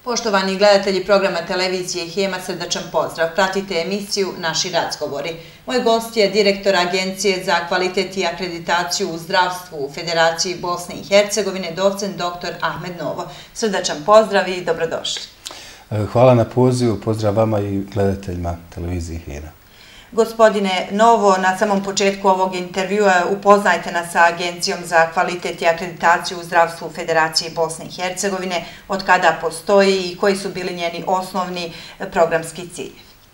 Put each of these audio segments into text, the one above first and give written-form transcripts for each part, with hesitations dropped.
Poštovani gledatelji programa televizije HEMA, srdačan pozdrav. Pratite emisiju Naši razgovori. Moj gost je direktor Agencije za kvalitet i akreditaciju u zdravstvu u Federaciji Bosne i Hercegovine, docent dr. Ahmed Novo. Srdačan pozdrav i dobrodošli. Hvala na pozivu, pozdrav vama i gledateljima televizije HEMA. Gospodine Novo, na samom početku ovog intervjua upoznajte nas sa Agencijom za kvalitet i akreditaciju u zdravstvu u Federaciji Bosne i Hercegovine, od kada postoji i koji su bili njeni osnovni programski ciljevi.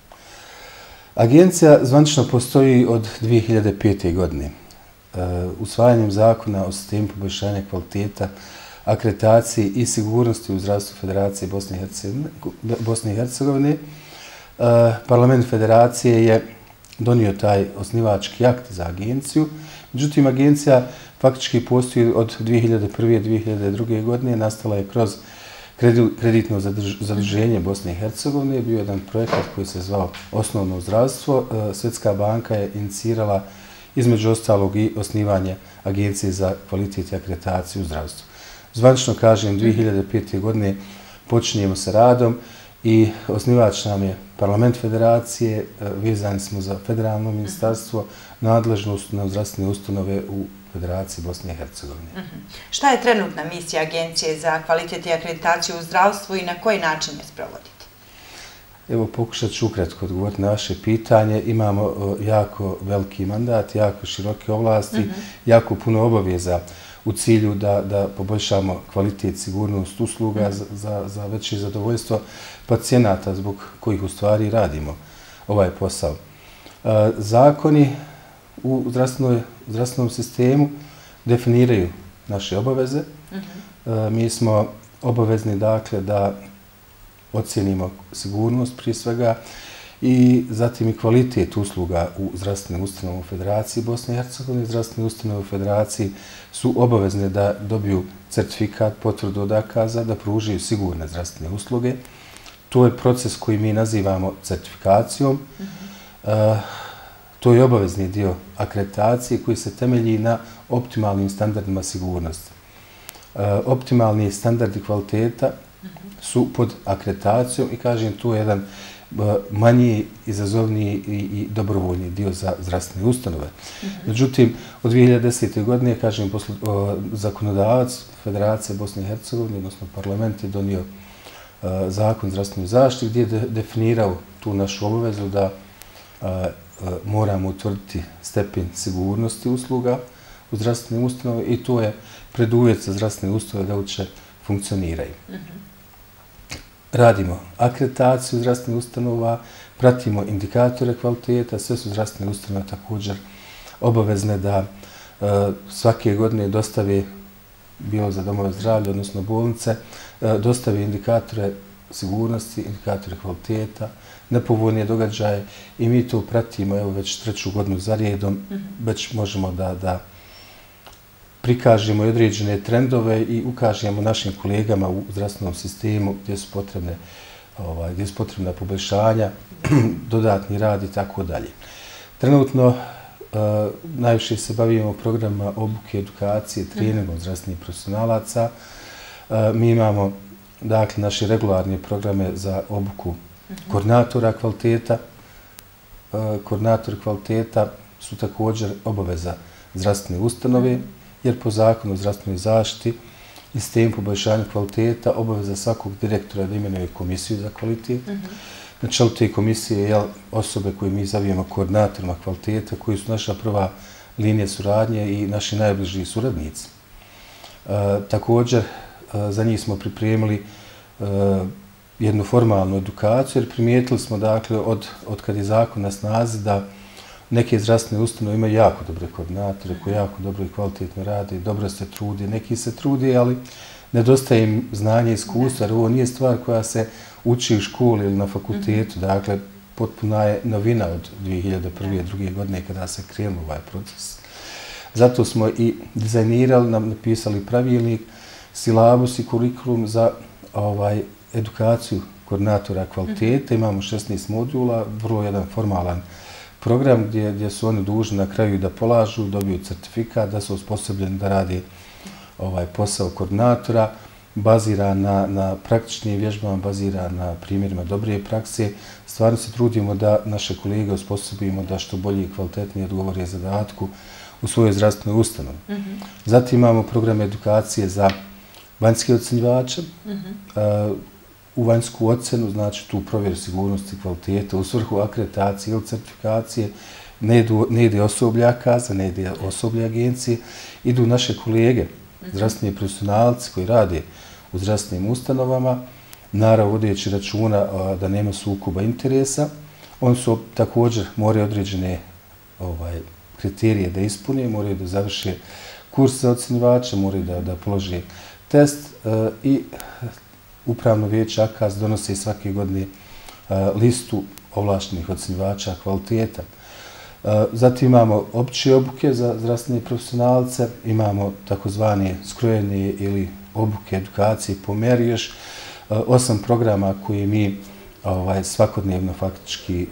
Agencija zvanično postoji od 2005. godine. Usvajanjem zakona o sistemu poboljšanja kvaliteta, akreditaciji i sigurnosti u zdravstvu Federacije Bosne i Hercegovine, Parlament Federacije je donio taj osnivački akt za agenciju. Međutim, agencija faktički postoji od 2001. i 2002. godine, nastala je kroz kreditno zaduženje Bosne i Hercegovine. Bio je jedan projekat koji se zvao Osnovno zdravstvo. Svjetska banka je inicirala između ostalog i osnivanje Agencije za kvalitet i akreditaciju u zdravstvu. Zvanično kažem, 2005. godine počinjemo sa radom i osnivač nam je Parlament Federacije, vezani smo za federalno ministarstvo, nadležnost na zdravstvene ustanove u Federaciji Bosne i Hercegovine. Šta je trenutna misija Agencije za kvalitet i akreditaciju u zdravstvu i na koji način je sprovodite? Evo, pokušat ću ukratko odgovoriti na vaše pitanje. Imamo jako veliki mandat, jako široke ovlasti, jako puno obaveza u cilju da poboljšamo kvalitet, sigurnost usluga za veće zadovoljstvo pacijenata zbog kojih u stvari radimo ovaj posao. Zakoni u zdravstvenom sistemu definiraju naše obaveze. Mi smo obavezni, dakle, da ocijenimo sigurnost prije svega i zatim i kvalitet usluga u zdravstvenim ustanovama u Federaciji Bosne i Hercegovine. Zdravstvene ustanove u Federaciji su obavezne da dobiju certifikat, potvrdu od AKAZ-a, da pružaju sigurne zdravstvene usluge. To je proces koji mi nazivamo certifikacijom. To je obavezni dio akreditacije koji se temelji na optimalnim standardima sigurnosti. Optimalni standardi kvaliteta su pod akreditacijom i kažem, tu je jedan manji, izazovniji i dobrovoljni dio za zdravstvene ustanove. Međutim, od 2010. godine, kažem, zakonodavac Federacije Bosne i Hercegovine, odnosno parlament, je donio zakon o zdravstvenoj zaštiti gdje je definirao tu našu obavezu da moramo utvrditi stepen sigurnosti usluga u zdravstvenim ustanove i to je preduvjet za zdravstvene ustanove da uopće funkcioniraju. Radimo akreditaciju zdravstvenih ustanova, pratimo indikatore kvaliteta, sve su zdravstvene ustanove također obavezne da svake godine dostave, bilo za domove zdravlja, odnosno bolnice, dostave indikatore sigurnosti, indikatore kvaliteta, nepovoljne događaje i mi to pratimo, evo, već treću godinu za redom, već možemo da prikažemo i određene trendove i ukažemo našim kolegama u zdravstvenom sistemu gdje su potrebna poboljšanja, dodatni rad i tako dalje. Trenutno najviše se bavimo programima obuke, edukacije, treningom zdravstvenih profesionalaca. Mi imamo, dakle, naše regularne programe za obuku koordinatora kvaliteta. Koordinatori kvaliteta su također obaveza zdravstvene ustanove, jer po zakonu o zdravstvenoj zaštiti i sistemu poboljšanja kvaliteta obaveza svakog direktora da imenuje komisiju za kvalitet. Na čelu te komisije je osobe koje mi zovemo koordinatorima kvaliteta, koji su naša prva linija suradnje i naši najbliži suradnici. Također, za njih smo pripremili jednu formalnu edukaciju, jer primijetili smo, dakle, od kad je zakon na snazi da neke zdravstvene ustanove imaju jako dobre koordinatore koji jako dobro i kvalitetno rade, dobro se trudi, neki se trudi, ali nedostaje im znanje i iskustva, jer ovo nije stvar koja se uči u školi ili na fakultetu, dakle, potpuna je novina od 2001. i 2002. godine kada se krenuo ovaj proces. Zato smo i dizajnirali, napisali pravilnik, silabus i kurikulum za edukaciju koordinatora kvaliteta. Imamo 16 modula, vrlo jedan formalan program gdje su oni dužni na kraju da polažu, dobiju certifikat, da su osposobljeni da radi posao koordinatora. baziran na praktičnim vježbama, baziran na primjerima dobre prakse. Stvarno se trudimo da naše kolege osposobimo da što bolje i kvalitetnije odgovore zadatku u svojoj zdravstvenoj ustanovi. Zatim imamo program edukacije za vanjske ocjenjivače, u vanjsku ocjenu, znači tu provjeru sigurnosti i kvalitete u svrhu akreditacije ili certifikacije, ne ide osoblja kaza, ne ide osoblja agencije, idu naše kolege, zdravstveni profesionalci koji rade u zdravstvenim ustanovama, naravno vodeći računa da nema sukoba interesa. Oni su također moraju određene kriterije da ispune, moraju da završe kurs za ocjenjivače, moraju da polože test i Upravno vijeće AKAS donosi svake godine listu ovlaštenih ocjenjivača kvaliteta. Zatim imamo opće obuke za zdravstvene profesionalce, imamo takozvane skrojene ili obuke edukacije po meri još 8 programa koje mi svakodnevno faktički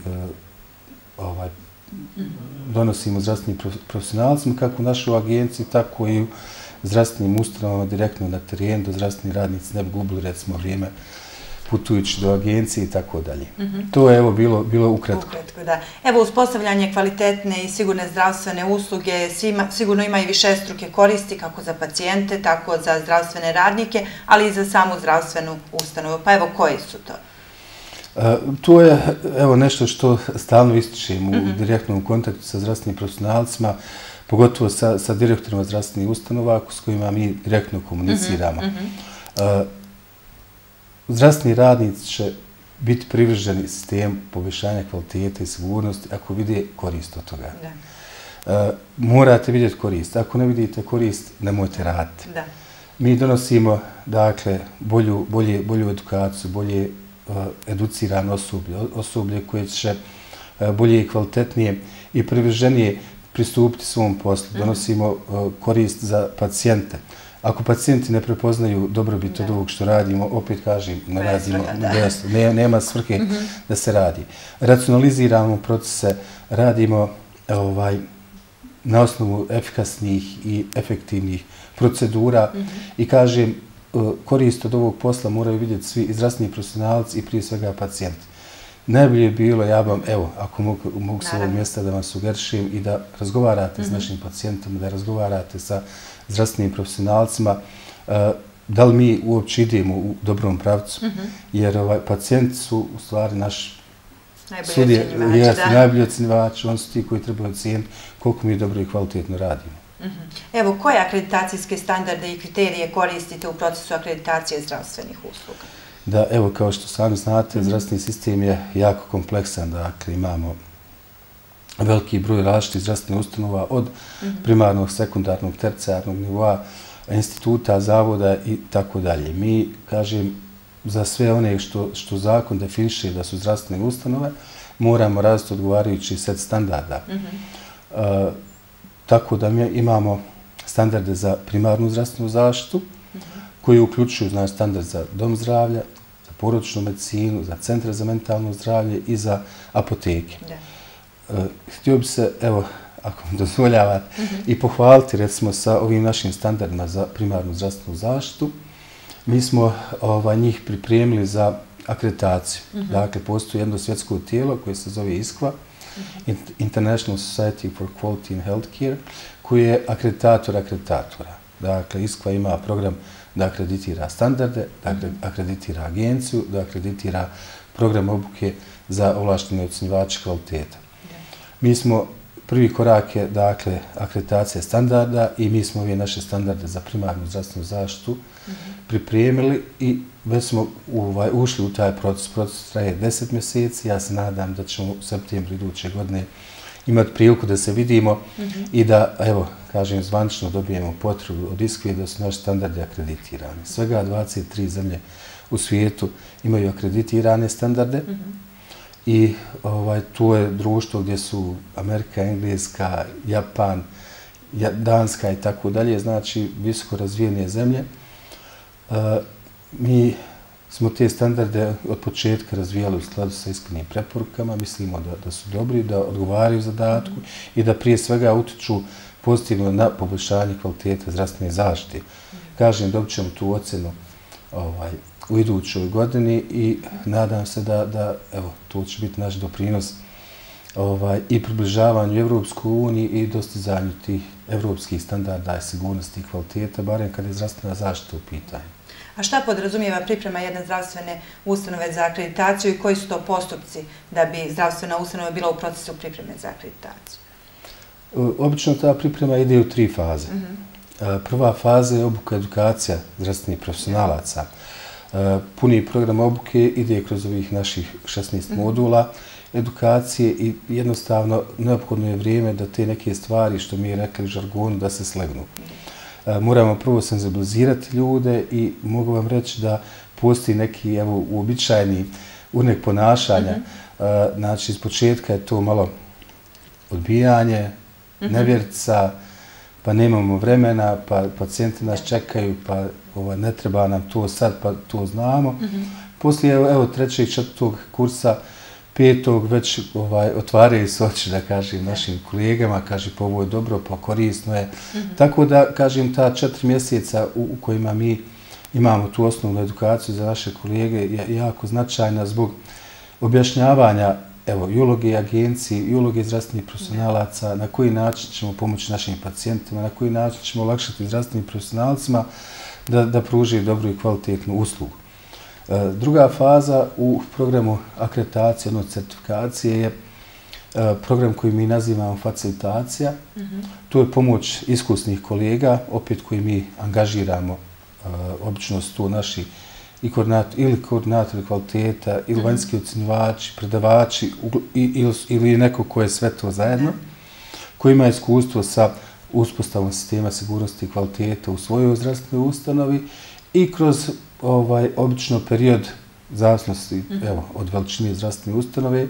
donosimo zdravstvenim profesionalcima, kako u našoj agenciji, tako i u zdravstvenim ustanovama direktno na terenu, da zdravstveni radnici ne bi gubili recimo vrijeme putujući do agencije i tako dalje. To je evo bilo ukratko. Da. Evo, uspostavljanje kvalitetne i sigurne zdravstvene usluge sigurno ima i višestruke koristi kako za pacijente, tako za zdravstvene radnike, ali i za samu zdravstvenu ustanovu. Pa evo, koje su to? To je evo nešto što stalno ističem u direktnom kontaktu sa zdravstvenim profesionalcima, pogotovo sa direktorima zdravstvenih ustanova s kojima mi direktno komuniciramo. Zdravstveni radnici će biti privrženi sistemu poboljšanja kvalitete i sigurnosti ako vide korist od toga. Morate vidjeti korist. Ako ne vidite korist, nemojte raditi. Mi donosimo dakle bolju edukaciju, bolje educirano osoblje koje će bolje i kvalitetnije i privrženije pristupiti svom poslu. Donosimo korist za pacijente. Ako pacijenti ne prepoznaju dobrobit od ovog što radimo, opet kažem, ne radimo, nema svrhe da se radi. Racionaliziramo procese, radimo na osnovu efikasnih i efektivnih procedura i kažem, korist od ovog posla moraju vidjeti svi i zdravstveni profesionalci i prije svega pacijenti. Najbolje je bilo, ja vam, evo, ako mogu s ovog mjesta da vam sugerišem i da razgovarate s našim pacijentom, da razgovarate sa zdravstvenim profesionalcima, da li mi uopće idemo u dobrom pravcu, jer pacijenti su u stvari naš najbolji ocjenjivači, oni su ti koji trebaju ocijeniti koliko mi dobro i kvalitetno radimo. Evo, koje akreditacijske standarde i kriterije koristite u procesu akreditacije zdravstvenih usluga? Da, evo, kao što sami znate, zdravstveni sistem je jako kompleksan, dakle imamo veliki broj različitih zdravstvenih ustanova od primarnog, sekundarnog, tercijarnog nivoa, instituta, zavoda i tako dalje. Mi, kažem, za sve one što zakon definiše da su zdravstvene ustanove, moramo različiti odgovarajući set standarda. Tako da mi imamo standarde za primarnu zdravstvenu zaštitu, koji uključuju standard za dom zdravlja, za porodičnu medicinu, za centre za mentalno zdravlje i za apoteke. Htio bi se, evo, ako mi dozvoljavate, i pohvaliti recimo sa ovim našim standardima za primarnu zdravstvenu zaštitu. Mi smo njih pripremili za akreditaciju. Dakle, postoji jedno svjetsko tijelo koje se zove ISQA, International Society for Quality in Healthcare, koji je akreditator akreditatora. Dakle, ISQA ima program da akreditira standarde, da akreditira agenciju, da akreditira program obuke za ovlaštene ocjenjivače kvaliteta. Mi smo prvi korak je, dakle, akreditacija standarda i mi smo ove naše standarde za primarnu zdravstvenu zaštitu pripremili i već smo ušli u taj proces. Proces traje 10 mjeseci. Ja se nadam da ćemo u septembru iduće godine imati priliku da se vidimo i da, evo, kažem, zvanično dobijemo potvrdu od ISQA da su naši standardi akreditirani. Svega 23 zemlje u svijetu imaju akreditirane standarde i tu je društvo gdje su Amerika, Engleska, Japan, Danska i tako dalje, znači visoko razvijene zemlje. Mi smo te standarde od početka razvijali u skladu sa ISQA-nim preporukama, mislimo da su dobri, da odgovaraju zadatku i da prije svega utiču pozitivno na poboljšanje kvalitete zdravstvene zaštite. Kažem, dobit ćemo tu ocjenu u idućoj godini i nadam se da evo, to će biti naš doprinos i približavanju Evropskoj uniji i dostizanju tih evropskih standarda i sigurnosti i kvaliteta, barem kad je zdravstvena zaštita u pitanju. A šta podrazumijeva priprema jedne zdravstvene ustanove za akreditaciju i koji su to postupci da bi zdravstvena ustanova bila u procesu pripreme za akreditaciju? Obično ta priprema ide u 3 faze. Prva faza je obuka edukacija zdravstvenih profesionalaca. Puni program obuke ide kroz ovih naših 16 modula edukacije i jednostavno neophodno je vrijeme da te neke stvari, što mi je rekli u žargonu, da se slegnu. Moramo prvo senzibilizirati ljude i mogu vam reći da postoji neki uobičajeni urnek ponašanja. Znači, iz početka je to malo odbijanje, nevjerica, pa nemamo vremena, pa pacijenti nas čekaju, pa ne treba nam to sad, pa to znamo. Poslije, evo, 3. i 4. kursa, 5. već otvaraju se oči, da kažem, našim kolegama, kaže, pa ovo je dobro, pa korisno je. Tako da, kažem, ta 4 mjeseca u kojima mi imamo tu osnovnu edukaciju za naše kolege je jako značajna zbog objašnjavanja, evo, i uloge agencije, i uloge zdravstvenih profesionalaca, na koji način ćemo pomoći našim pacijentima, na koji način ćemo olakšati zdravstvenim profesionalcima da pružaju dobru i kvalitetnu uslugu. Druga faza u programu akreditacije, odnosno certifikacije, je program koji mi nazivamo facilitacija. To je pomoć iskusnih kolega, opet koji mi angažiramo, obično su to naši ili koordinatori kvaliteta, ili vanjski ocjenjivači, predavači, ili neko ko je sve to zajedno, koji ima iskustvo sa uspostavom sistema sigurnosti i kvaliteta u svojoj zdravstvenoj ustanovi i kroz obično period zavisnosti od veličine zdravstvene ustanove,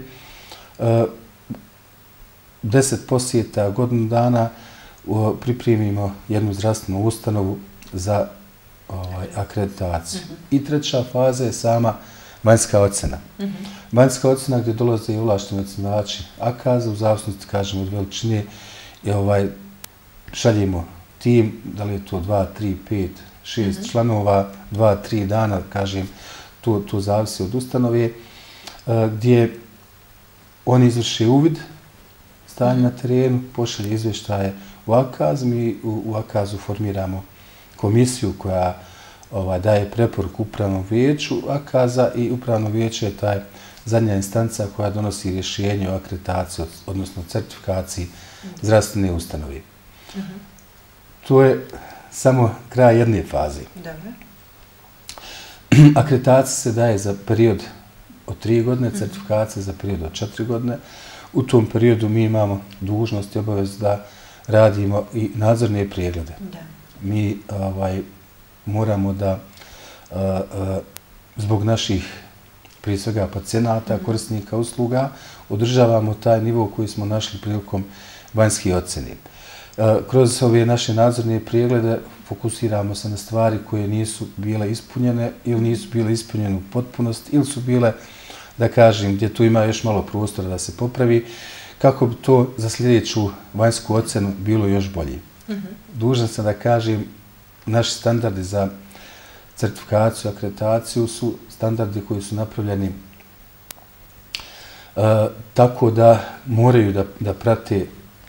10 posjeta, godinu dana pripremimo jednu zdravstvenu ustanovu za akreditaciju. I 3. faza je sama vanjska ocjena. Vanjska ocjena gdje dolaze i ovlašteni ocjenjivači AKAZ-a, u zavisnosti, kažemo, od veličine, šaljemo tim, da li je to 2, 3, 5, 6 članova, 2, 3 dana, kažem, to zavisi od ustanove, gdje oni izvrše uvid, stanje na terenu, pošalje izvještaje u AKAZ, mi u AKAZ-u formiramo komisiju koja daje preporuku upravnom vijeću AKAZ-a i upravno vijeće je taj zadnja instanca koja donosi rješenje o akreditaciji, odnosno certifikaciji zdravstvene ustanove. To je samo kraj jedne faze. Akreditacija se daje za period od 3 godine, certifikacija za period od 4 godine. U tom periodu mi imamo dužnost i obavezu da radimo i nadzorne preglede. Mi moramo da zbog naših, prije svega, pacijenata, korisnika usluga, održavamo taj nivo koji smo našli prilikom vanjskih ocjene. Kroz ove naše nadzorne preglede fokusiramo se na stvari koje nisu bile ispunjene ili nisu bile ispunjene u potpunosti ili su bile, da kažem, gdje tu ima još malo prostora da se popravi, kako bi to za sljedeću vanjsku ocjenu bilo još bolje. Dužan sam da kažem, naši standardi za certifikaciju, akreditaciju su standardi koji su napravljeni tako da moraju da prate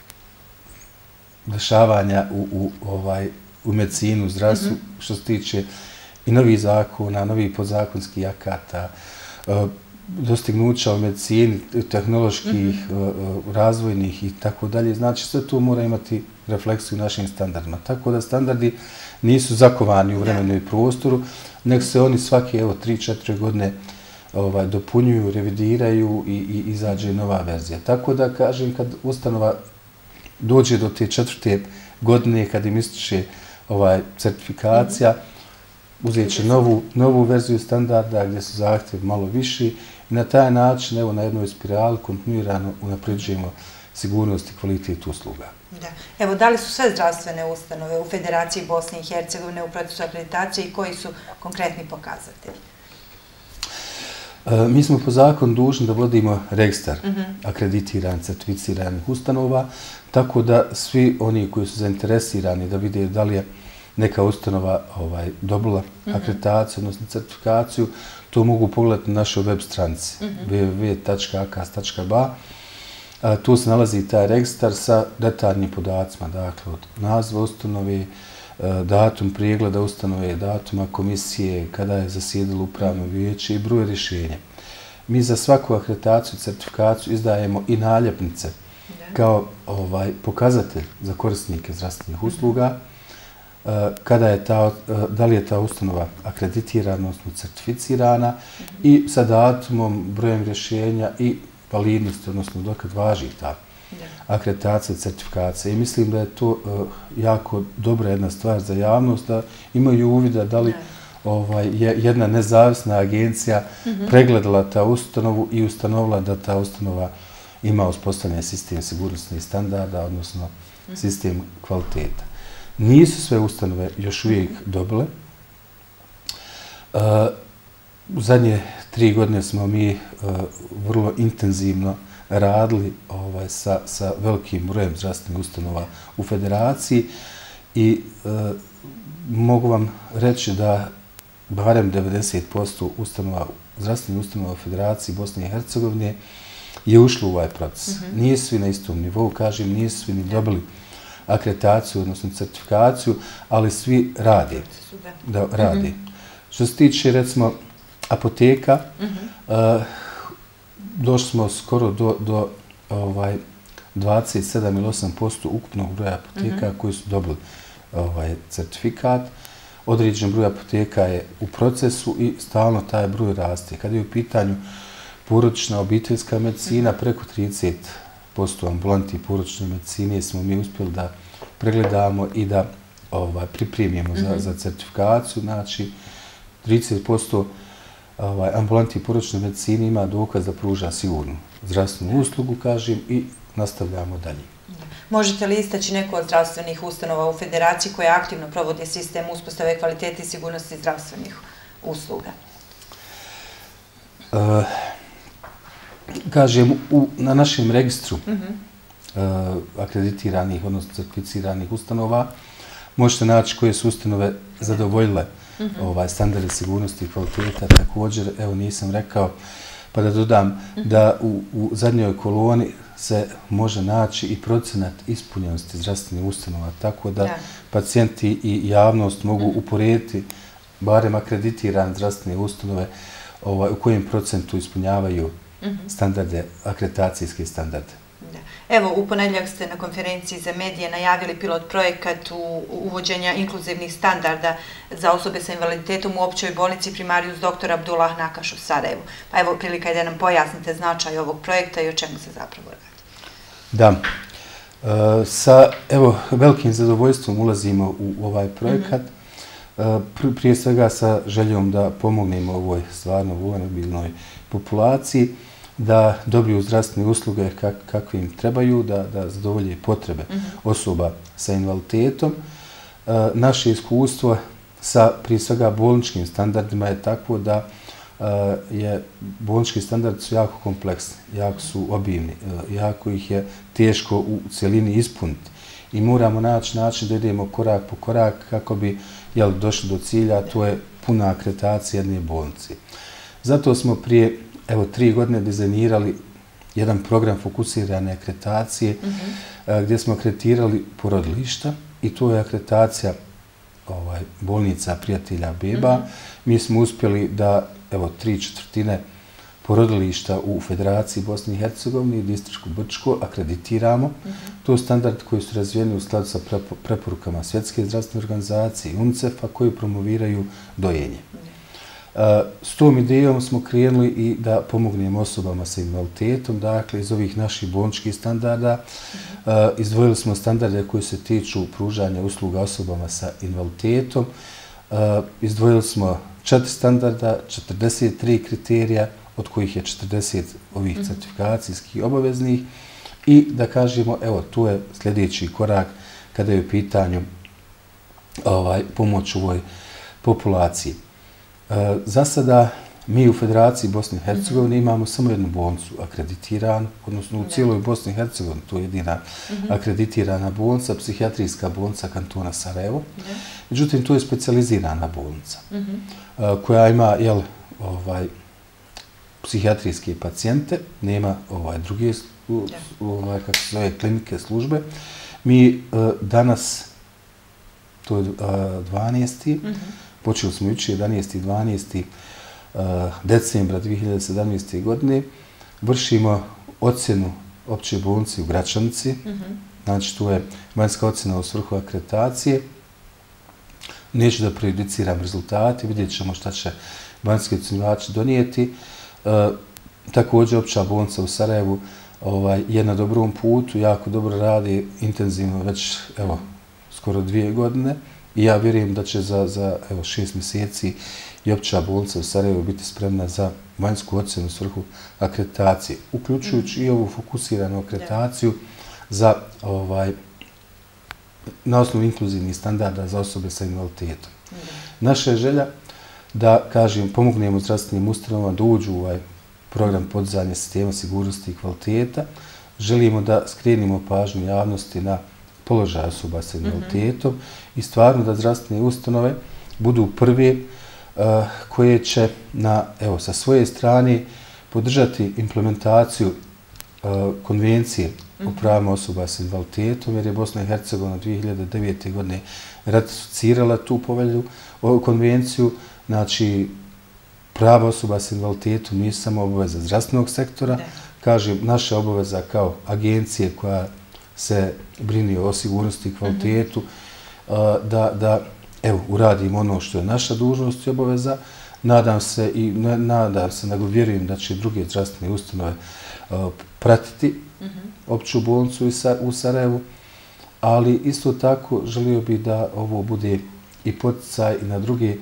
dešavanja u medicinu, u zdravstvu, što se tiče i novih zakona, novih podzakonskih akata, dostignuća u medicini, tehnoloških, razvojnih i tako dalje. Znači, sve to mora imati refleksiju u našim standardima. Tako da standardi nisu zakovani u vremenu i prostoru, nego se oni svake 3-4 godine dopunjuju, revidiraju i izađe nova verzija. Tako da, kažem, kad ustanova dođe do te 4. godine, kad im ističe certifikacija, uzet će novu verziju standarda gdje su zahtjevi malo viši i na taj način, evo, na jednoj spirali kontinuirano unapređujemo sigurnost i kvalitet usluga. Evo, da li su sve zdravstvene ustanove u Federaciji Bosne i Hercegovine u procesu akreditacije i koji su konkretni pokazatelji? Mi smo po zakonu dužni da vodimo registar akreditiranih, certificiranih ustanova, tako da svi oni koji su zainteresirani da vide da li je neka ustanova dobila akreditaciju, odnosno certifikaciju, to mogu pogledati na našoj web stranici www.akas.ba. Tu se nalazi taj registar sa detaljnim podacima, dakle od naziva ustanove, datum pregleda ustanove, datuma komisije, kada je zasjedalo upravno vijeće i broj rješenja. Mi za svaku akreditaciju, certifikaciju izdajemo i naljepnice kao pokazatelj za korisnike zdravstvenih usluga, da li je ta ustanova akreditirana, odnosno certificirana i sa datumom, brojem rješenja i validnosti, odnosno dokad važi ta akreditacija i certifikacija. I mislim da je to jako dobra jedna stvar za javnost, da imaju uvida da li je jedna nezavisna agencija pregledala ta ustanovu i ustanovila da ta ustanova ima uspostavljen sistem sigurnosnih standarda, odnosno sistem kvaliteta. Nisu sve ustanove još uvijek dobile. U zadnje 3 godine smo mi vrlo intenzivno radili sa velikim brojem zdravstvenih ustanova u federaciji i mogu vam reći da barem 90% zdravstvenih ustanova u Federaciji Bosne i Hercegovine je ušlo u ovaj proces. Nisu svi na istom nivou, kažem, nisu svi ni dobili akreditaciju, odnosno certifikaciju, ali svi rade. Što se tiče, recimo, apoteka, došli smo skoro do 27 ili 8% ukupnog broja apoteka koji su dobili certifikat. Određen broj apoteka je u procesu i stalno taj broj raste. Kada je u pitanju porodična obiteljska medicina, preko 30% ambulanti porodične medicine smo mi uspjeli da pregledamo i da pripremimo za certifikaciju. Znači, 30% ambulanti porodične medicine ima dokaz da pruža sigurnu zdravstvenu uslugu, kažem, i nastavljamo dalje. Možete li istaći neko od zdravstvenih ustanova u Federaciji koja aktivno provodi sistem uspostave kvalitete i sigurnosti zdravstvenih usluga? Kažem, na našem registru akreditiranih, odnosno certificiranih ustanova, možete naći koje su ustanove zadovoljile standarde sigurnosti i kvaliteta. Također, evo nisam rekao, pa da dodam da u zadnjoj koloni se može naći i procenat ispunjenosti zdravstvenih ustanova, tako da pacijenti i javnost mogu uporediti barem akreditirane zdravstvene ustanove u kojem procentu ispunjavaju standarde, akreditacijske standarde. Evo, u ponedjeljak ste na konferenciji za medije najavili pilot projekat uvođenja inkluzivnih standarda za osobe sa invaliditetom u općoj bolnici Primarius dr. Abdullah Nakaš u Sarajevu. Pa evo, prilika je da nam pojasnite značaj ovog projekta i o čemu se zapravo radi. Da. Sa, evo, velikim zadovoljstvom ulazimo u ovaj projekat. Prije svega sa željom da pomognemo ovoj stvarno vulnerabilnoj populaciji, da dobiju zdravstvene usluge kakve im trebaju, da zadovolje potrebe osoba sa invaliditetom. Naše iskustvo sa prije svega bolničkim standardima je takvo da bolnički standardi su jako kompleksni, jako su obimni, jako ih je teško u cijelini ispuniti i moramo naći način da idemo korak po korak kako bi došli do cilja, a to je puna akreditacija jedne bolnice. Zato smo prije 3 godine dizajnirali jedan program fokusirane akreditacije gdje smo akreditirali porodilišta i to je akreditacija bolnica prijatelja beba. Mi smo uspjeli da 3/4 porodilišta u Federaciji Bosne i Hercegovine i Distričku Brčko akreditiramo. To je standard koji su razvijeni u skladu sa preporukama Svjetske zdravstvene organizacije i UNICEF-a koji promoviraju dojenje. S tom idejom smo krenuli i da pomognemo osobama sa invaliditetom, dakle iz ovih naših bolničkih standarda izdvojili smo standarde koji se tiču pružanja usluga osobama sa invaliditetom, izdvojili smo 4 standarda, 43 kriterija, od kojih je 40 ovih certifikacijskih obaveznih i da kažemo, evo, tu je sljedeći korak kada je u pitanju pomoć ovoj populaciji. Za sada Mi u Federaciji Bosne i Hercegovine imamo samo jednu bolnicu akreditiranu, odnosno u cijeloj Bosni i Hercegovini, to je jedina akreditirana bolnica, psihijatrijska bolnica kantona Sarajevo. Međutim, to je specijalizirana bolnica koja ima psihijatrijske pacijente, nema druge kako se zove, klinike, službe. Mi danas, to je 12. Počeli smo jučer 11. i 12. decembra 2017. godine, vršimo ocjenu opće bolnice u Gračanici. Znači, tu je vanjska ocjena u svrhu akreditacije. Neću da prejudiciram rezultate, vidjet ćemo šta će vanjski ocjenjivači donijeti. Također, opća bolnica u Sarajevu je na dobrom putu, jako dobro radi, intenzivno već, skoro 2 godine. I ja vjerujem da će za 6 mjeseci i opća bolnica u Sarajevu biti spremna za vanjsku ocjenu u svrhu akreditacije, uključujući i ovu fokusiranu akreditaciju za na osnovu inkluzivnih standarda za osobe sa invaliditetom. Naša je želja da, kažem, pomognemo zdravstvenim ustanovama da uđu u ovaj program podizanja sistema sigurnosti i kvaliteta. Želimo da skrenimo pažnju javnosti na položaj osoba sa invaliditetom i stvarno da zdravstvene ustanove budu prve koje će sa svoje strane podržati implementaciju konvencije o pravima osoba sa invaliditetom, jer je Bosna i Hercegovina 2009. godine ratificirala tu povelju, konvenciju. Znači, prava osoba sa invaliditetom nisu samo obaveza zdravstvenog sektora. Kažem, naša obaveza kao agencije koja se brini o sigurnosti i kvalitetu, da uradimo ono što je naša dužnost i obaveza. Nadam se, nego vjerujem da će druge zdravstvene ustanove pratiti opću bolnicu u Sarajevu, ali isto tako želio bih da ovo bude i poticaj i na druge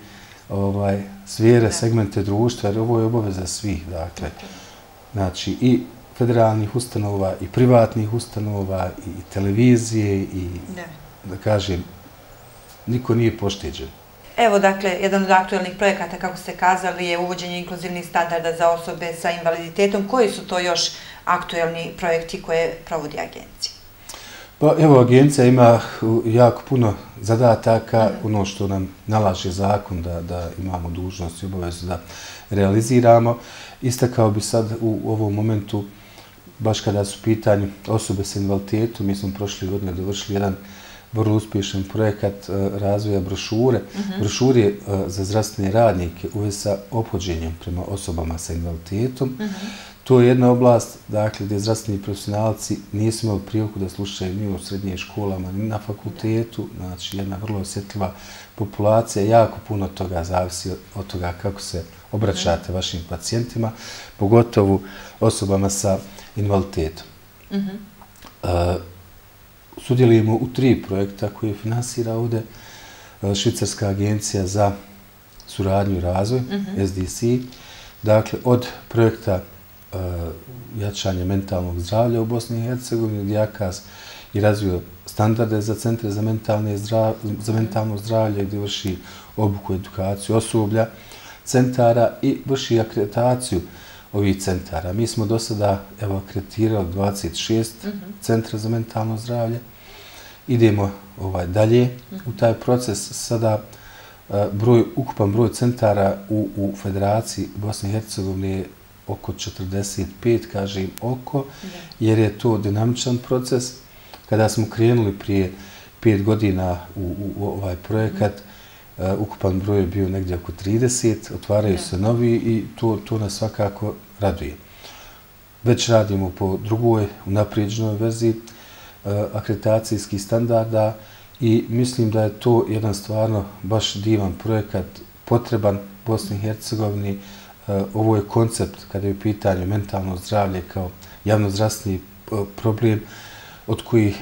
sfere, segmente društva, jer ovo je obaveza svih, dakle. Znači, i federalnih ustanova, i privatnih ustanova, i televizije, i, da kažem, niko nije pošteđen. Evo, dakle, jedan od aktuelnih projekata, kako ste kazali, je uvođenje inkluzivnih standarda za osobe sa invaliditetom. Koji su to još aktuelni projekti koje provodi agencija? Pa evo, agencija ima jako puno zadataka, ono što nam nalaže zakon da imamo dužnost i obavezu da realiziramo. Istakao bi sad u ovom momentu, baš kada su pitanju osobe sa invaliditetom, mi smo prošle godine dovršili jedan vrlo uspješan projekat razvoja brošure. Brošure za zdravstvene radnike u vezi sa ophođenjem prema osobama sa invaliditetom. To je jedna oblast, dakle, gdje zdravstveni profesionalci nisu imali priliku da slušaju ni u srednjim školama, ni na fakultetu. Znači, jedna vrlo osjetljiva populacija. Jako puno toga zavisi od toga kako se obraćate vašim pacijentima, pogotovo osobama sa invaliditetom. Sudjelujemo u 3 projekta koje finansira ovdje Švicarska agencija za suradnju i razvoj, SDC. Dakle, od projekta jačanja mentalnog zdravlja u Bosni i Hercegovini, gdje JAKAS i razvio standarde za centre za mentalno zdravlje, gdje vrši obuku, edukaciju osoblja centara i vrši akreditaciju ovih centara. Mi smo do sada akreditirali 26 centra za mentalno zdravlje. Idemo dalje u taj proces. Sada ukupan broj centara u Federaciji Bosne i Hercegovine je oko 45, kažem oko, jer je to dinamičan proces. Kada smo krenuli prije 5 godina u ovaj projekat, ukupan broj je bio negdje oko 30, otvaraju se novi i to nas svakako raduje. Već radimo po drugoj unaprijeđenoj verziji akreditacijskih standarda i mislim da je to jedan stvarno baš divan projekat, potreban Bosni i Hercegovini. Ovo je koncept kada je u pitanju mentalno zdravlje kao javnozdravstveni problem od kojih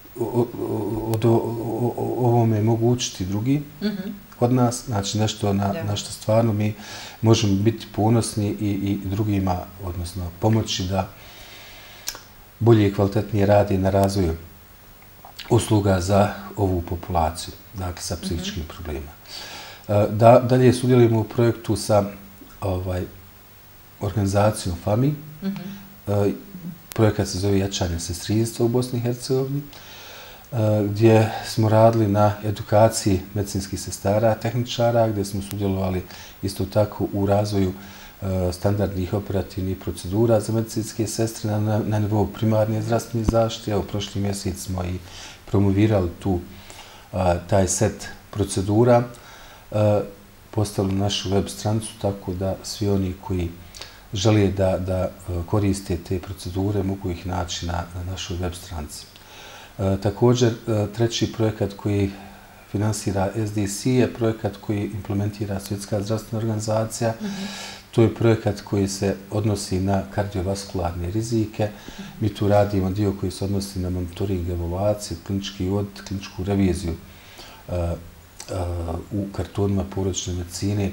ovome mogu učiti drugi od nas, znači nešto na što stvarno mi možemo biti ponosni i drugima, odnosno pomoći da bolje i kvalitetnije radi na razvoju usluga za ovu populaciju, dakle sa psihičkim problemima. Dalje sudjelujemo u projektu sa organizacijom FAMI. Projekat se zove Jačanje sestrinstva u Bosni i Hercegovini, gdje smo radili na edukaciji medicinskih sestara, tehničara, gdje smo sudjelovali isto tako u razvoju standardnih operativnih procedura za medicinske sestre na nivou primarne zdravstvene zaštite. Evo, prošli mjesec smo i promovirali taj set procedura, postavili našu web stranicu, tako da svi oni koji žele da koriste te procedure mogu ih naći na našoj web stranici. Također, treći projekat koji finansira SDC je projekat koji implementira Svjetska zdravstvena organizacija. To je projekat koji se odnosi na kardiovaskularne rizike. Mi tu radimo dio koji se odnosi na monitoring, evaluaciju, klinički audit, kliničku reviziju u kartonima porodične medicine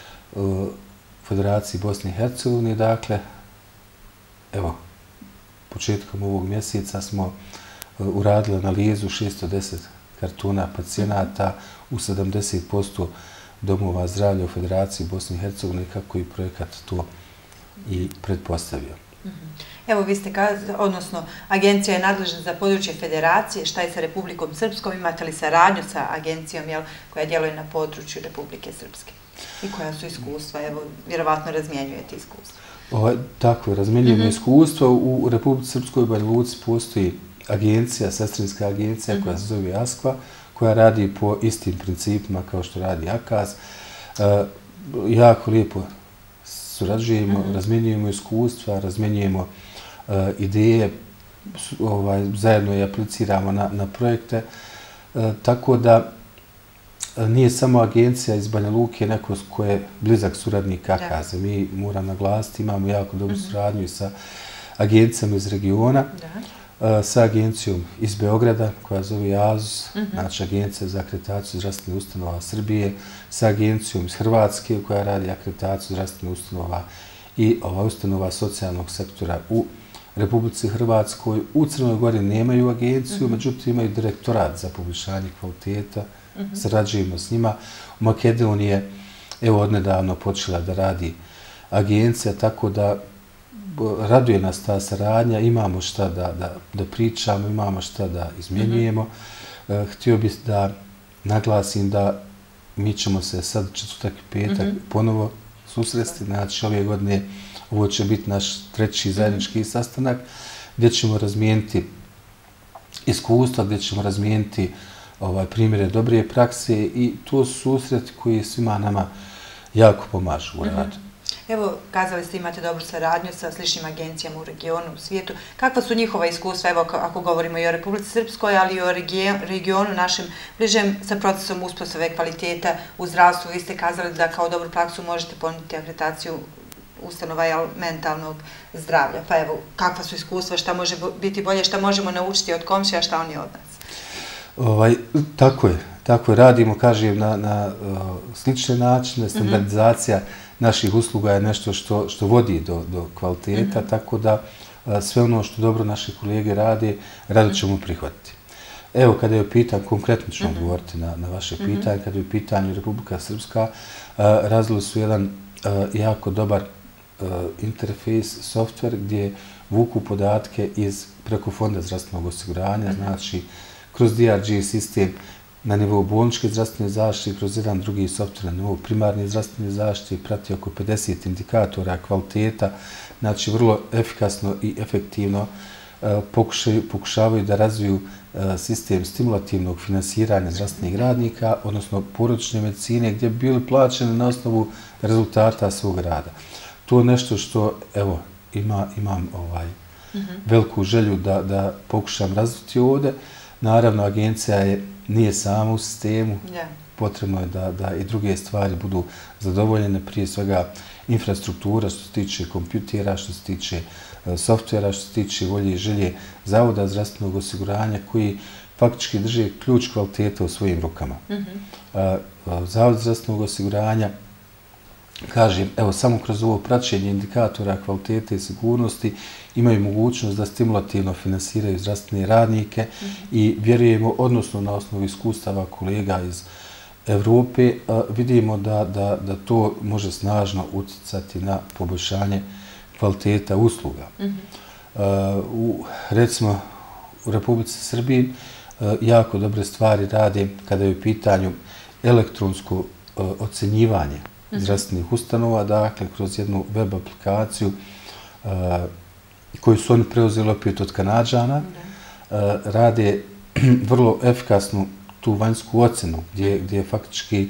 Federaciji Bosne i Hercegovine. Dakle, evo, početkom ovog mjeseca smo uradili analizu 610 kartona pacijenata u 70% domova zdravlja u Federaciji Bosne i Hercegovine, kako i projekat to i pretpostavio. Evo, vi ste kazali, odnosno, agencija je nadležna za područje federacije. Šta je sa Republikom Srpskom? Imate li saradnju sa agencijom koja djeluje na području Republike Srpske? I koja su iskustva? Evo, vjerovatno razmjenjujete iskustva. Tako, razmjenjujemo iskustva. U Republici Srpskoj u Banja Luci postoji agencija, sestrinska agencija koja se zove ASKVA, koja radi po istim principima kao što radi AKAS. Jako lijepo surađujemo, razmjenjujemo iskustva, razmjenjujemo ideje, zajedno i apliciramo na projekte. Tako da nije samo agencija iz Banja Luke neko ko je blizak suradnik AKAS-a. Mi, moram naglasiti, imamo jako dobru suradnju i sa agencijama iz regiona, sa agencijom iz Beograda koja zove AZUS, znači Agencija za akreditaciju zdravstvenih ustanova Srbije, sa agencijom iz Hrvatske koja radi akreditaciju zdravstvenih ustanova i ustanova socijalnog sektora u Republici Hrvatskoj. U Crnoj Gori nemaju agenciju, međutim imaju direktorat za poboljšanje kvaliteta, sarađujemo s njima. U Makedoniji je odnedavno počela da radi agencija, tako da raduje nas ta saradnja, imamo šta da pričamo, imamo šta da izmjenjujemo. Htio bih da naglasim da mi ćemo se sad četvrtak i petak ponovo susresti, znači ove godine ovo će biti naš treći zajednički sastanak gdje ćemo razmijeniti iskustva, gdje ćemo razmijeniti primjere dobre prakse i to su susreti koji svima nama jako pomažu u radu. Evo, kazali ste imate dobru saradnju sa sličnim agencijama u regionu, u svijetu. Kakva su njihova iskustva, evo, ako govorimo i o Republici Srpskoj, ali i o regionu našem bližem sa procesom uspostave kvaliteta u zdravstvu? Vi ste kazali da kao dobru praksu možete ponuditi akreditaciju ustanova mentalnog zdravlja. Pa evo, kakva su iskustva, šta može biti bolje, šta možemo naučiti od komšija, šta oni od nas? Tako je. Radimo, kažem, na slične načine. Standardizacija naših usluga je nešto što vodi do kvaliteta, tako da sve ono što dobro naše kolege rade, rado ćemo prihvatiti. Evo, kada je u pitanju, konkretno ću odgovoriti na vaše pitanje, kada je u pitanju Republika Srpska, razvili su jedan jako dobar interfejs, softver, gdje vuku podatke preko Fonda zdravstvenog osiguranja, znači kroz DRG sistem na nivou bolničke zdravstvene zaštite, kroz jedan drugi softver na nivou primarne zdravstvene zaštite, prati oko 50 indikatora kvaliteta, znači vrlo efikasno i efektivno pokušavaju da razviju sistem stimulativnog finansiranja zdravstvenih radnika, odnosno porodične medicine, gdje bi bili plaćeni na osnovu rezultata svog rada. To je nešto što, evo, imam veliku želju da pokušam razviti ovdje. Naravno, agencija nije sama u sistemu, potrebno je da i druge stvari budu zadovoljene, prije svega infrastruktura što se tiče kompjutera, što se tiče softvera, što se tiče volje i želje Zavoda zdravstvenog osiguranja koji faktički drže ključ kvaliteta u svojim rukama. Zavod zdravstvenog osiguranja, kažem, evo samo kroz ovo praćenje indikatora kvalitete i sigurnosti imaju mogućnost da stimulativno finansiraju zdravstvene radnike i vjerujemo, odnosno na osnovu iskustava kolega Evrope, vidimo da to može snažno utjecati na poboljšanje kvaliteta usluga. Recimo, u Republici Srbiji jako dobre stvari rade kada je u pitanju elektronsko ocenjivanje zdravstvenih ustanova, dakle, kroz jednu web aplikaciju koju su oni preuzeli opet od Kanađana, rade vrlo efikasnu tu vanjsku ocenu, gdje faktički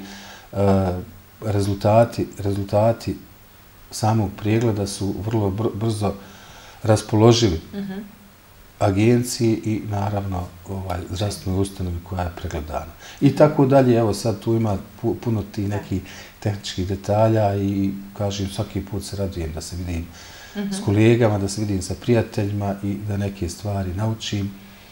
rezultati samog pregleda su vrlo brzo raspoloživi agenciji i naravno zdravstvenoj ustanovi koja je pregledana. I tako dalje, evo sad tu ima puno tih nekih tehničkih detalja i kažem svaki put se radujem da se vidim s kolegama, da se vidim sa prijateljima i da neke stvari naučim.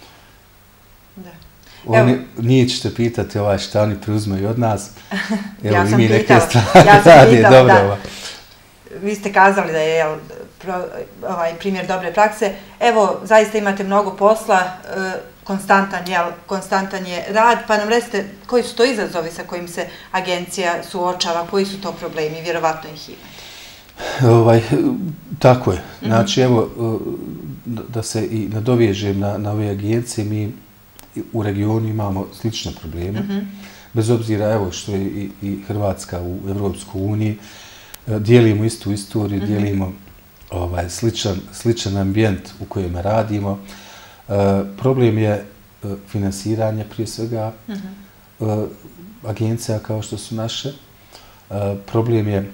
Nije ćete pitati šta oni preuzmaju od nas. Ja sam pitala, da. Vi ste kazali da je primjer dobre prakse. Evo, zaista imate mnogo posla, konstantan je rad, pa nam recite koji su to izazovi sa kojim se agencija suočava, koji su to problemi, vjerovatno ih imate. Tako je. Znači, evo, da se i nadovežem na ove agencije, mi u regionu imamo slične probleme. Bez obzira, evo, što je i Hrvatska u Evropskoj uniji, dijelimo istu istoriju, dijelimo sličan ambijent u kojem radimo. Problem je finansiranje prije svega agencija kao što su naše. Problem je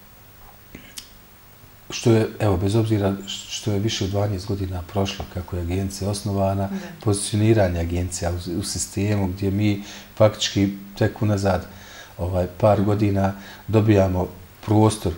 što je, evo, bez obzira što je više od 12 godina prošlo kako je agencija osnovana, pozicioniranje agencija u sistemu gdje mi faktički tek unazad par godina dobijamo prostor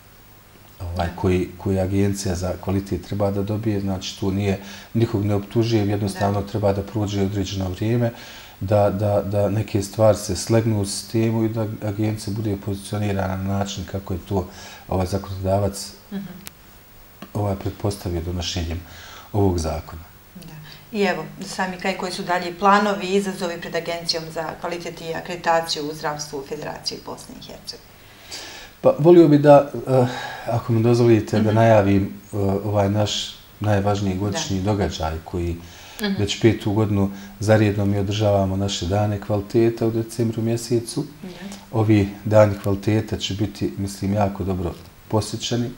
koji agencija za kvalitet treba da dobije, znači tu nikog ne optužuje, jednostavno treba da prođe određeno vrijeme, da neke stvari se slegnu u sistemu i da agencija bude pozicionirana na način kako je to zakonodavac pretpostavio donošenjem ovog zakona. I evo, sami koji su dalje planovi i izazovi pred Agencijom za kvalitet i akreditaciju u zdravstvu u Federaciji Bosne i Hercegovine? Pa, volio bi da, ako mi dozvolite, da najavim ovaj naš najvažniji godišnji događaj koji već 5. godinu zaredno mi održavamo naše dane kvaliteta u decembru mjesecu. Ovi dani kvaliteta će biti, mislim, jako dobro posjećeni.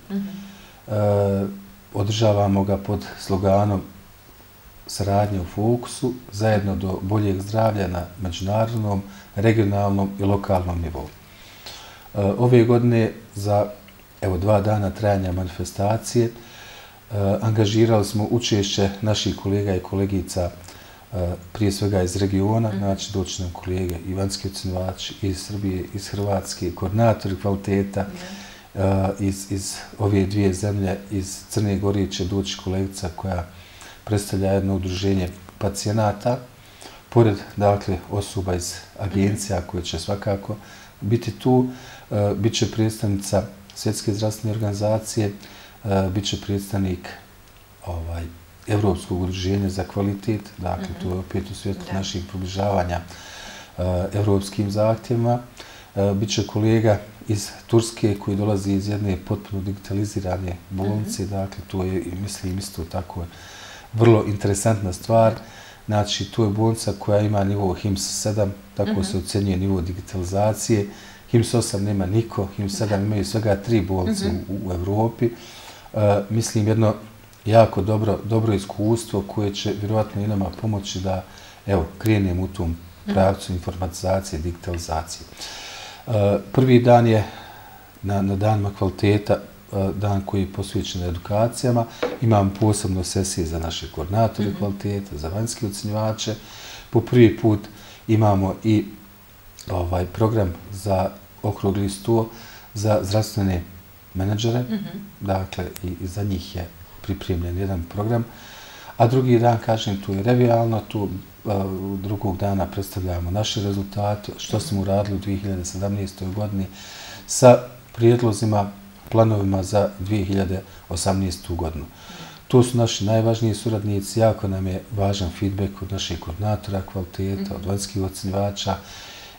Održavamo ga pod sloganom saradnje u fokusu, zajedno do boljeg zdravlja na međunarodnom, regionalnom i lokalnom nivou. Ove godine za 2 dana trajanja manifestacije angažirali smo učešće naših kolega i kolegica prije svega iz regiona, znači doći nam kolege i vanjski ocjenjivači iz Srbije, iz Hrvatske, koordinatori kvaliteta, iz ove dvije zemlje, iz Crne Gore će doći kolegica koja predstavlja jedno udruženje pacijenata, pored, dakle, osoba iz agencija koje će svakako biti tu, bit će predstavnica Svjetske zdravstvene organizacije, bit će predstavnik Evropskog udruženja za kvalitet, dakle, to je opet u svijetu naših približavanja evropskim zahtjevima. Biće kolega iz Turske koji dolazi iz jedne potpuno digitalizirane bolnice, dakle, to je, mislim, isto tako vrlo interesantna stvar. Znači, to je bolnica koja ima nivo HIMSS 7, tako se ocjenjuje nivo digitalizacije. HIMSS 8 nema niko, HIMSS 7 imaju svega 3 bolnice u Evropi. Mislim, jedno jako dobro iskustvo koje će vjerovatno i nama pomoći da, evo, krenemo u tom pravcu informatizacije, digitalizacije. Prvi dan je na danima kvaliteta, dan koji je posvećen edukacijama. Imam posebno sesije za naše koordinatore kvaliteta, za vanjske ocjenjivače. Po prvi put imamo i program za okrugli sto za zdravstvene menadžere. Dakle, i za njih je pripremljen jedan program. A drugi dan, kažem, tu je revijalno, tu drugog dana predstavljamo naše rezultate, što smo uradili u 2017. godini sa prijedlozima, planovima za 2018. godinu. To su naši najvažniji suradnici, jako nam je važan feedback od naših koordinatora kvaliteta, od vanjskih ocjenjivača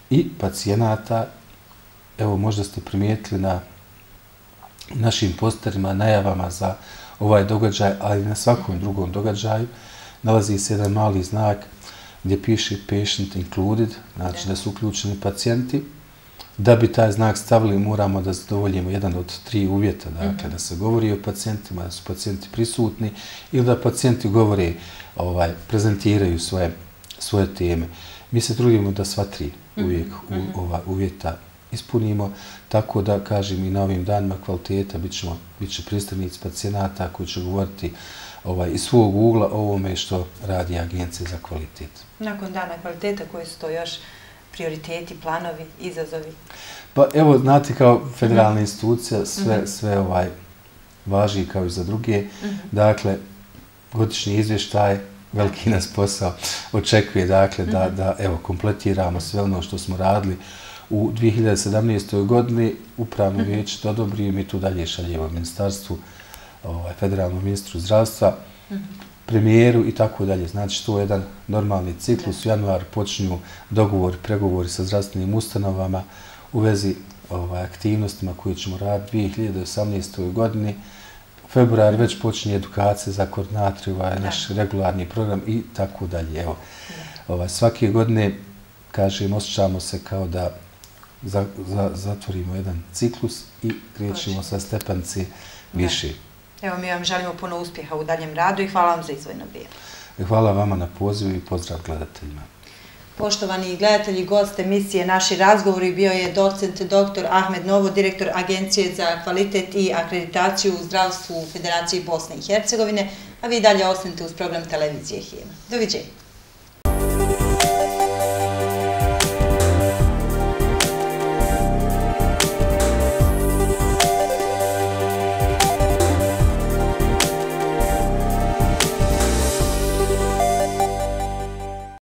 i pacijenata. Evo, možda ste primijetili na našim posterima, najavama za ovaj događaj, ali i na svakom drugom događaju, nalazi se jedan mali znak gdje piše patient included, znači da su uključeni pacijenti. Da bi taj znak stavili, moramo da zadovoljimo jedan od 3 uvjeta, dakle, da se govori o pacijentima, da su pacijenti prisutni ili da pacijenti govore, prezentiraju svoje teme. Mi se trudimo da sva 3 uvijek uvjeta ispunimo, tako da, kažem, i na ovim danima kvaliteta bit će predstavnici pacijenata koji će govoriti iz svog ugla o ovome što radi Agencija za kvalitet. Nakon dana kvaliteta, koji su to još prioriteti, planovi, izazovi? Pa evo, znate, kao federalna institucija sve važi kao i za druge. Dakle, godišnji izvještaj, veliki nas posao očekuje, dakle, da evo, kompletiramo sve ono što smo radili u 2017. godini. Upravno vijeće to odobri i mi tu dalje šaljemo ministarstvu, federalnom ministru zdravstva, premijeru i tako dalje. Znači, to je jedan normalni ciklus. U januaru počinju dogovori, pregovori sa zdravstvenim ustanovama u vezi aktivnostima koje ćemo raditi u 2018. godini. U februaru već počinje edukacija za koordinatori, naš regularni program i tako dalje. Evo, svake godine, kažem, osjećamo se kao da zatvorimo jedan ciklus i krećemo sa stepenice više. Evo, mi vam želimo puno uspjeha u daljem radu i hvala vam za izdvojeno vrijeme. Hvala vama na pozivu i pozdrav gledateljima. Poštovani gledatelji, gost emisije Naši razgovori bio je docent dr. Ahmed Novo, direktor Agencije za kvalitet i akreditaciju u zdravstvu u Federaciji Bosne i Hercegovine, a vi dalje ostanite uz program televizije HIEMA. Doviđenja.